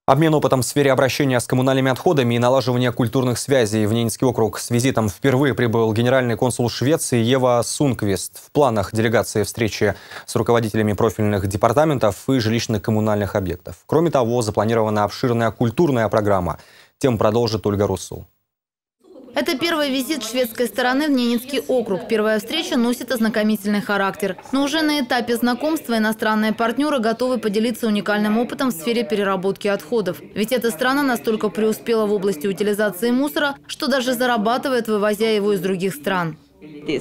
Обмен опытом в сфере обращения с коммунальными отходами и налаживания культурных связей в Ненецкий округ. С визитом впервые прибыл генеральный консул Швеции Ева Сунквист. В планах делегации встречи с руководителями профильных департаментов и жилищно-коммунальных объектов. Кроме того, запланирована обширная культурная программа. Тему продолжит Ольга Русул. Это первый визит шведской стороны в Ненецкий округ. Первая встреча носит ознакомительный характер. Но уже на этапе знакомства иностранные партнеры готовы поделиться уникальным опытом в сфере переработки отходов. Ведь эта страна настолько преуспела в области утилизации мусора, что даже зарабатывает, вывозя его из других стран. Мы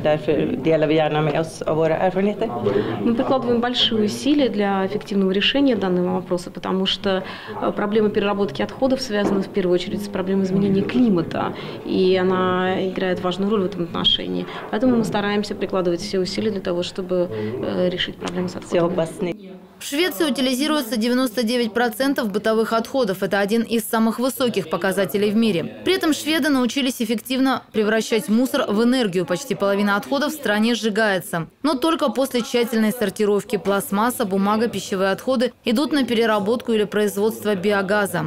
прикладываем большие усилия для эффективного решения данного вопроса, потому что проблема переработки отходов связана в первую очередь с проблемой изменения климата, и она играет важную роль в этом отношении. Поэтому мы стараемся прикладывать все усилия для того, чтобы решить проблему с отходами. В Швеции утилизируется 99% бытовых отходов. Это один из самых высоких показателей в мире. При этом шведы научились эффективно превращать мусор в энергию. Почти половина отходов в стране сжигается. Но только после тщательной сортировки. Пластмасса, бумага, пищевые отходы идут на переработку или производство биогаза.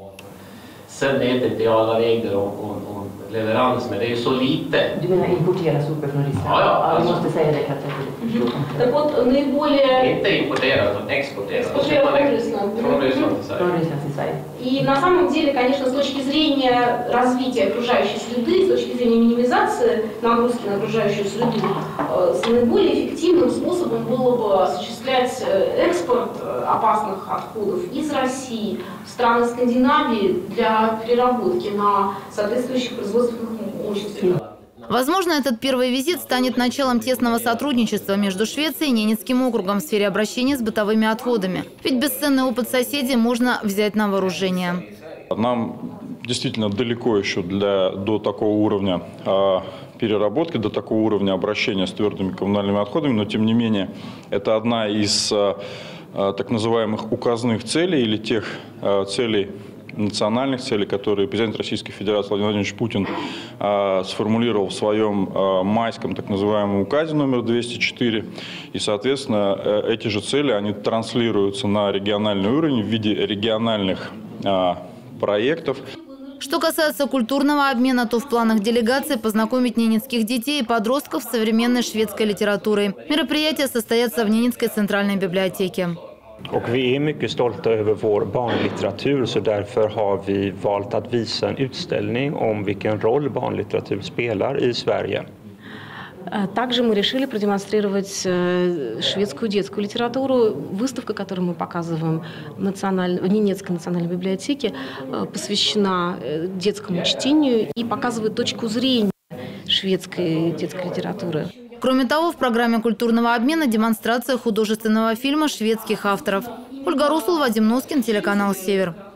Leverans, men det är ju så lite. Du menar importera sopor från Ryssland? Ja, vi måste säga det kategoriskt. Так вот, наиболее... Inte importera, utan exportera. Från Ryssland till Sverige. И на самом деле, конечно, с точки зрения развития окружающей среды, с точки зрения минимизации нагрузки на окружающую среду, наиболее эффективным способом было бы осуществлять экспорт опасных отходов из России в страны Скандинавии для переработки на соответствующих производственных мощностях. Возможно, этот первый визит станет началом тесного сотрудничества между Швецией и Ненецким округом в сфере обращения с бытовыми отходами. Ведь бесценный опыт соседей можно взять на вооружение. Нам действительно далеко еще до такого уровня переработки, до такого уровня обращения с твердыми коммунальными отходами, но тем не менее это одна из так называемых указных целей или тех целей, национальных целей, которые президент Российской Федерации Владимир Владимирович Путин сформулировал в своем майском так называемом указе номер 204. И, соответственно, эти же цели, они транслируются на региональный уровень в виде региональных проектов. Что касается культурного обмена, то в планах делегации познакомить ненецких детей и подростков с современной шведской литературой. Мероприятия состоятся в Ненецкой центральной библиотеке. Och vi är mycket stolta över vår barnlitteratur, så därför har vi valt att visa en utställning om vilken roll barnlitteratur spelar i Sverige. Также мы решили продемонстрировать шведскую детскую литературу. Выставка, которую мы показываем в Ненецкой национальной библиотеке, посвящена детскому чтению и показывает точку зрения шведской детской литературы. Кроме того, в программе культурного обмена демонстрация художественного фильма шведских авторов. Ольга Русул, Вадим Носкин, телеканал «Север».